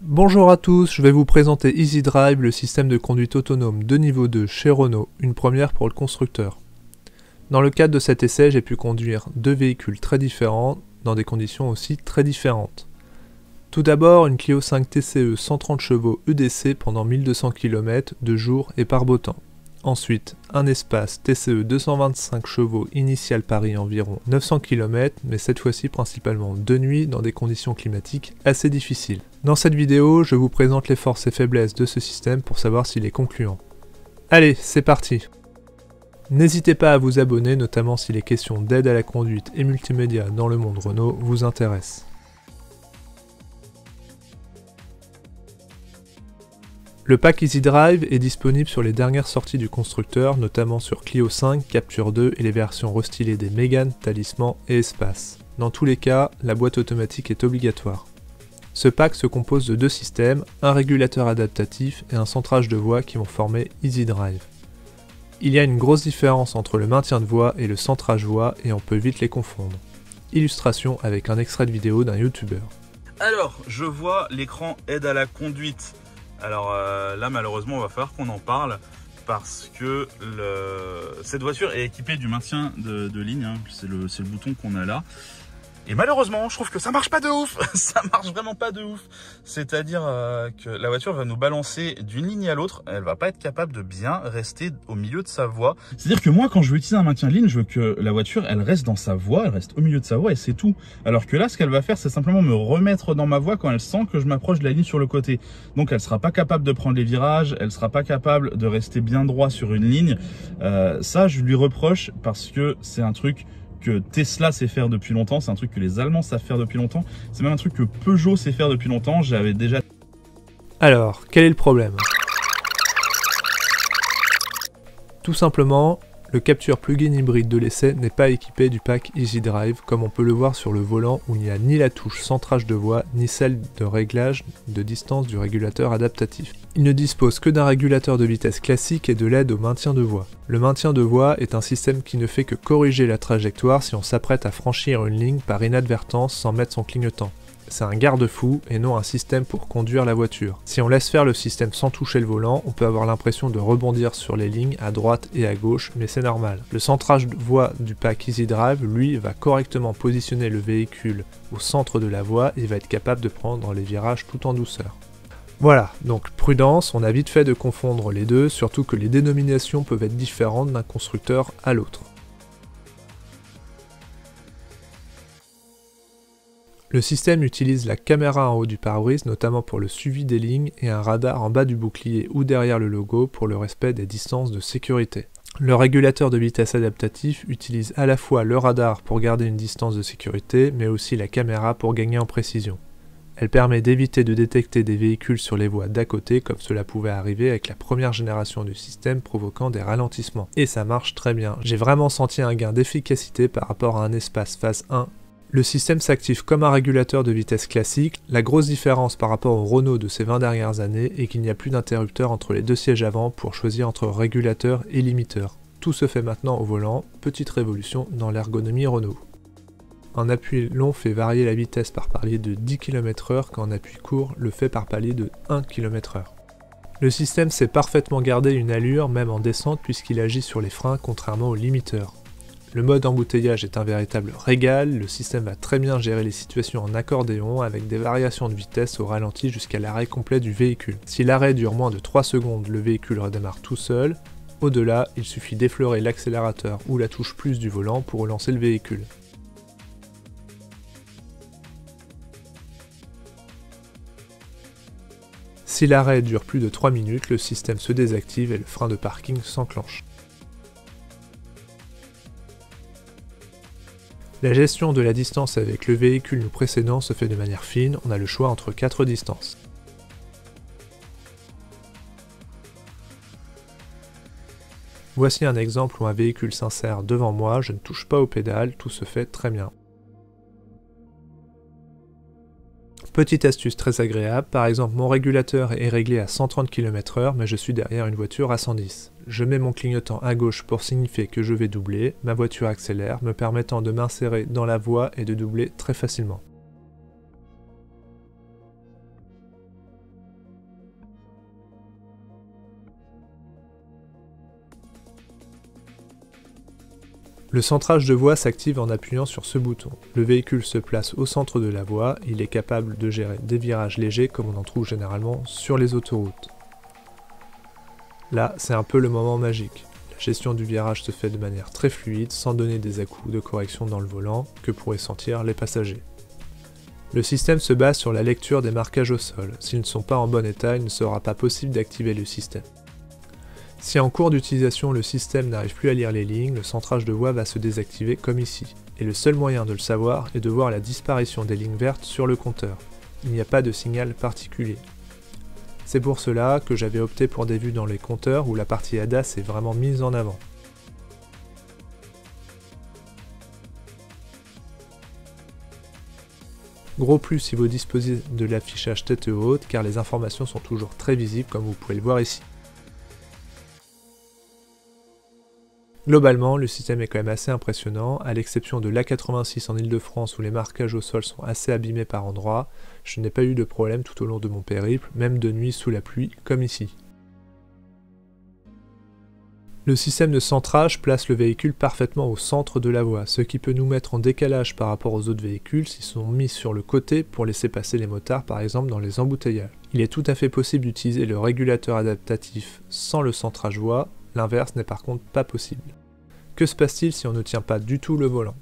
Bonjour à tous, je vais vous présenter Easy Drive, le système de conduite autonome de niveau 2 chez Renault, une première pour le constructeur. Dans le cadre de cet essai, j'ai pu conduire deux véhicules très différents, dans des conditions aussi très différentes. Tout d'abord, une Clio 5 TCE 130 chevaux EDC pendant 1200 km de jour et par beau temps. Ensuite, un espace TCE 225 chevaux initial Paris environ 900 km, mais cette fois-ci principalement de nuit dans des conditions climatiques assez difficiles. Dans cette vidéo, je vous présente les forces et faiblesses de ce système pour savoir s'il est concluant. Allez, c'est parti! N'hésitez pas à vous abonner, notamment si les questions d'aide à la conduite et multimédia dans le monde Renault vous intéressent. Le pack Easy Drive est disponible sur les dernières sorties du constructeur, notamment sur Clio 5, Capture 2 et les versions restylées des Mégane, Talisman et Espace. Dans tous les cas, la boîte automatique est obligatoire. Ce pack se compose de deux systèmes, un régulateur adaptatif et un centrage de voix qui vont former Easy Drive. Il y a une grosse différence entre le maintien de voix et le centrage voix et on peut vite les confondre. Illustration avec un extrait de vidéo d'un youtubeur. Alors, je vois l'écran aide à la conduite. Alors là, malheureusement, il va falloir qu'on en parle parce que cette voiture est équipée du maintien de ligne. Hein. C'est le bouton qu'on a là. Et malheureusement, je trouve que ça marche pas de ouf. Ça marche vraiment pas de ouf. C'est-à-dire que la voiture va nous balancer d'une ligne à l'autre. Elle va pas être capable de bien rester au milieu de sa voie. C'est-à-dire que moi, quand je veux utiliser un maintien de ligne, je veux que la voiture, elle reste dans sa voie, elle reste au milieu de sa voie et c'est tout. Alors que là, ce qu'elle va faire, c'est simplement me remettre dans ma voie quand elle sent que je m'approche de la ligne sur le côté. Donc, elle sera pas capable de prendre les virages, elle sera pas capable de rester bien droit sur une ligne. Ça, je lui reproche parce que c'est un truc que Tesla sait faire depuis longtemps, c'est un truc que les Allemands savent faire depuis longtemps, c'est même un truc que Peugeot sait faire depuis longtemps, j'avais déjà... Alors, quel est le problème? Tout simplement, le Capture plug-in hybride de l'essai n'est pas équipé du pack Easy Drive, comme on peut le voir sur le volant où il n'y a ni la touche centrage de voix, ni celle de réglage de distance du régulateur adaptatif. Il ne dispose que d'un régulateur de vitesse classique et de l'aide au maintien de voix. Le maintien de voix est un système qui ne fait que corriger la trajectoire si on s'apprête à franchir une ligne par inadvertance sans mettre son clignotant. C'est un garde-fou et non un système pour conduire la voiture. Si on laisse faire le système sans toucher le volant, on peut avoir l'impression de rebondir sur les lignes à droite et à gauche, mais c'est normal. Le centrage de voie du pack Easy Drive, lui, va correctement positionner le véhicule au centre de la voie et va être capable de prendre les virages tout en douceur. Voilà, donc prudence, on a vite fait de confondre les deux, surtout que les dénominations peuvent être différentes d'un constructeur à l'autre. Le système utilise la caméra en haut du pare-brise, notamment pour le suivi des lignes, et un radar en bas du bouclier ou derrière le logo pour le respect des distances de sécurité. Le régulateur de vitesse adaptatif utilise à la fois le radar pour garder une distance de sécurité, mais aussi la caméra pour gagner en précision. Elle permet d'éviter de détecter des véhicules sur les voies d'à côté, comme cela pouvait arriver avec la première génération du système provoquant des ralentissements. Et ça marche très bien. J'ai vraiment senti un gain d'efficacité par rapport à un espace phase 1. Le système s'active comme un régulateur de vitesse classique. La grosse différence par rapport au Renault de ces 20 dernières années est qu'il n'y a plus d'interrupteur entre les deux sièges avant pour choisir entre régulateur et limiteur. Tout se fait maintenant au volant, petite révolution dans l'ergonomie Renault. Un appui long fait varier la vitesse par palier de 10 km/h quand un appui court le fait par palier de 1 km/h. Le système sait parfaitement garder une allure même en descente puisqu'il agit sur les freins contrairement au limiteur. Le mode embouteillage est un véritable régal, le système va très bien gérer les situations en accordéon avec des variations de vitesse au ralenti jusqu'à l'arrêt complet du véhicule. Si l'arrêt dure moins de 3 secondes, le véhicule redémarre tout seul. Au-delà, il suffit d'effleurer l'accélérateur ou la touche plus du volant pour relancer le véhicule. Si l'arrêt dure plus de 3 minutes, le système se désactive et le frein de parking s'enclenche. La gestion de la distance avec le véhicule nous précédent se fait de manière fine, on a le choix entre 4 distances. Voici un exemple où un véhicule s'insère devant moi, je ne touche pas aux pédales, tout se fait très bien. Petite astuce très agréable, par exemple mon régulateur est réglé à 130 km/h mais je suis derrière une voiture à 110. Je mets mon clignotant à gauche pour signifier que je vais doubler, ma voiture accélère, me permettant de m'insérer dans la voie et de doubler très facilement. Le centrage de voie s'active en appuyant sur ce bouton. Le véhicule se place au centre de la voie, il est capable de gérer des virages légers comme on en trouve généralement sur les autoroutes. Là, c'est un peu le moment magique. La gestion du virage se fait de manière très fluide, sans donner des à-coups de correction dans le volant que pourraient sentir les passagers. Le système se base sur la lecture des marquages au sol. S'ils ne sont pas en bon état, il ne sera pas possible d'activer le système. Si en cours d'utilisation le système n'arrive plus à lire les lignes, le centrage de voie va se désactiver comme ici. Et le seul moyen de le savoir est de voir la disparition des lignes vertes sur le compteur. Il n'y a pas de signal particulier. C'est pour cela que j'avais opté pour des vues dans les compteurs où la partie ADAS est vraiment mise en avant. Gros plus si vous disposez de l'affichage tête haute car les informations sont toujours très visibles comme vous pouvez le voir ici. Globalement, le système est quand même assez impressionnant, à l'exception de l'A86 en Ile-de-France où les marquages au sol sont assez abîmés par endroits, je n'ai pas eu de problème tout au long de mon périple, même de nuit sous la pluie, comme ici. Le système de centrage place le véhicule parfaitement au centre de la voie, ce qui peut nous mettre en décalage par rapport aux autres véhicules s'ils sont mis sur le côté pour laisser passer les motards par exemple dans les embouteillages. Il est tout à fait possible d'utiliser le régulateur adaptatif sans le centrage voie, l'inverse n'est par contre pas possible. Que se passe-t-il si on ne tient pas du tout le volant?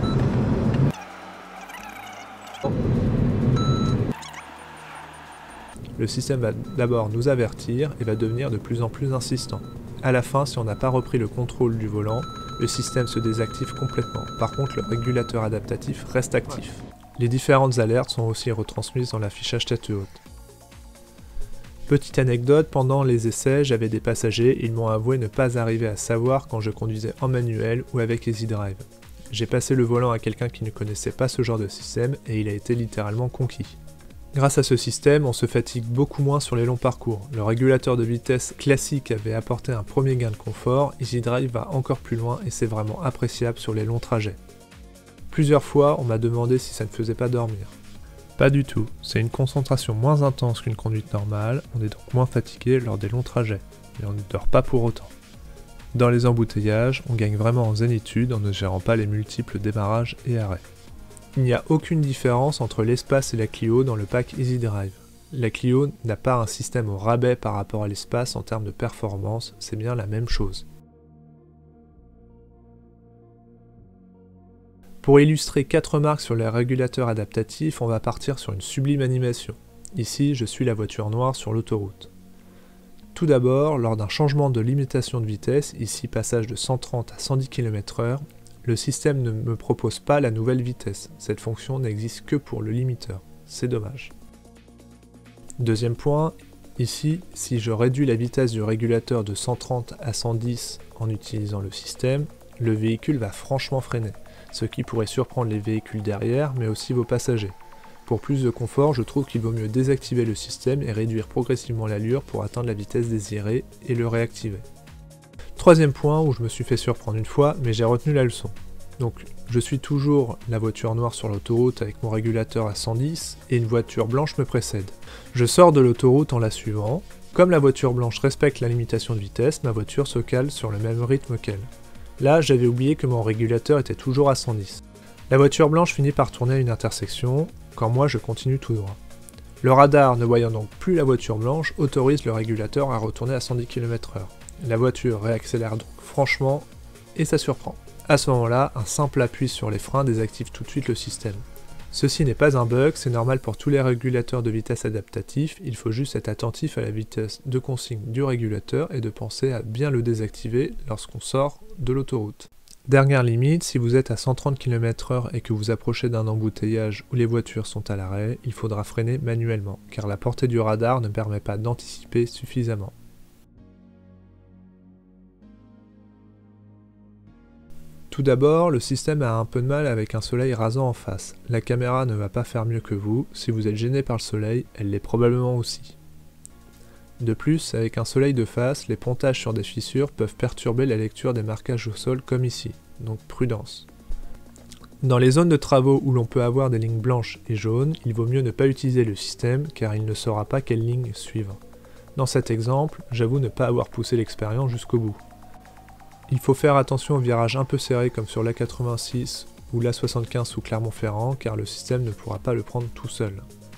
Le système va d'abord nous avertir et va devenir de plus en plus insistant. À la fin, si on n'a pas repris le contrôle du volant, le système se désactive complètement. Par contre, le régulateur adaptatif reste actif. Les différentes alertes sont aussi retransmises dans l'affichage tête haute. Petite anecdote, pendant les essais, j'avais des passagers, ils m'ont avoué ne pas arriver à savoir quand je conduisais en manuel ou avec EasyDrive. J'ai passé le volant à quelqu'un qui ne connaissait pas ce genre de système et il a été littéralement conquis. Grâce à ce système, on se fatigue beaucoup moins sur les longs parcours. Le régulateur de vitesse classique avait apporté un premier gain de confort, EasyDrive va encore plus loin et c'est vraiment appréciable sur les longs trajets. Plusieurs fois, on m'a demandé si ça ne faisait pas dormir. Pas du tout, c'est une concentration moins intense qu'une conduite normale, on est donc moins fatigué lors des longs trajets, mais on ne dort pas pour autant. Dans les embouteillages, on gagne vraiment en zénitude en ne gérant pas les multiples démarrages et arrêts. Il n'y a aucune différence entre l'Espace et la Clio dans le pack EasyDrive. La Clio n'a pas un système au rabais par rapport à l'Espace en termes de performance, c'est bien la même chose. Pour illustrer 4 marques sur les régulateurs adaptatifs, on va partir sur une sublime animation. Ici, je suis la voiture noire sur l'autoroute. Tout d'abord, lors d'un changement de limitation de vitesse, ici passage de 130 à 110 km/h, le système ne me propose pas la nouvelle vitesse. Cette fonction n'existe que pour le limiteur. C'est dommage. Deuxième point, ici, si je réduis la vitesse du régulateur de 130 à 110 en utilisant le système, le véhicule va franchement freiner, ce qui pourrait surprendre les véhicules derrière, mais aussi vos passagers. Pour plus de confort, je trouve qu'il vaut mieux désactiver le système et réduire progressivement l'allure pour atteindre la vitesse désirée et le réactiver. Troisième point où je me suis fait surprendre une fois, mais j'ai retenu la leçon. Donc, je suis toujours la voiture noire sur l'autoroute avec mon régulateur à 110 et une voiture blanche me précède. Je sors de l'autoroute en la suivant. Comme la voiture blanche respecte la limitation de vitesse, ma voiture se cale sur le même rythme qu'elle. Là, j'avais oublié que mon régulateur était toujours à 110. La voiture blanche finit par tourner à une intersection, quand moi je continue tout droit. Le radar, ne voyant donc plus la voiture blanche, autorise le régulateur à retourner à 110 km/h. La voiture réaccélère donc franchement, et ça surprend. À ce moment-là, un simple appui sur les freins désactive tout de suite le système. Ceci n'est pas un bug, c'est normal pour tous les régulateurs de vitesse adaptatifs, il faut juste être attentif à la vitesse de consigne du régulateur et de penser à bien le désactiver lorsqu'on sort de l'autoroute. Dernière limite, si vous êtes à 130 km/h et que vous approchez d'un embouteillage où les voitures sont à l'arrêt, il faudra freiner manuellement, car la portée du radar ne permet pas d'anticiper suffisamment. Tout d'abord, le système a un peu de mal avec un soleil rasant en face. La caméra ne va pas faire mieux que vous, si vous êtes gêné par le soleil, elle l'est probablement aussi. De plus, avec un soleil de face, les pontages sur des fissures peuvent perturber la lecture des marquages au sol comme ici, donc prudence. Dans les zones de travaux où l'on peut avoir des lignes blanches et jaunes, il vaut mieux ne pas utiliser le système car il ne saura pas quelle ligne suivre. Dans cet exemple, j'avoue ne pas avoir poussé l'expérience jusqu'au bout. Il faut faire attention aux virages un peu serrés comme sur l'A86 ou l'A75 sous Clermont-Ferrand car le système ne pourra pas le prendre tout seul.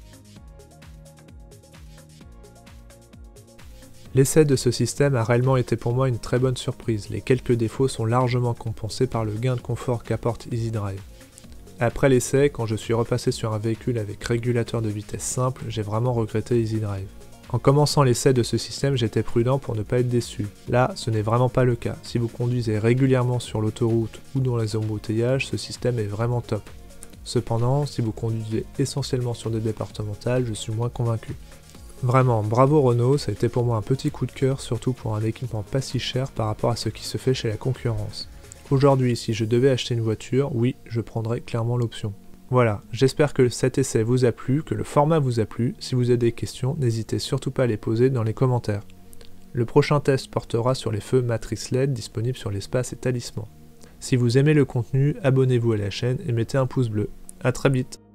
L'essai de ce système a réellement été pour moi une très bonne surprise, les quelques défauts sont largement compensés par le gain de confort qu'apporte EasyDrive. Après l'essai, quand je suis repassé sur un véhicule avec régulateur de vitesse simple, j'ai vraiment regretté EasyDrive. En commençant l'essai de ce système, j'étais prudent pour ne pas être déçu. Là, ce n'est vraiment pas le cas. Si vous conduisez régulièrement sur l'autoroute ou dans les embouteillages, ce système est vraiment top. Cependant, si vous conduisez essentiellement sur des départementales, je suis moins convaincu. Vraiment, bravo Renault, ça a été pour moi un petit coup de cœur, surtout pour un équipement pas si cher par rapport à ce qui se fait chez la concurrence. Aujourd'hui, si je devais acheter une voiture, oui, je prendrais clairement l'option. Voilà, j'espère que cet essai vous a plu, que le format vous a plu. Si vous avez des questions, n'hésitez surtout pas à les poser dans les commentaires. Le prochain test portera sur les feux matrice LED disponibles sur l'espace et talisman. Si vous aimez le contenu, abonnez-vous à la chaîne et mettez un pouce bleu. A très vite.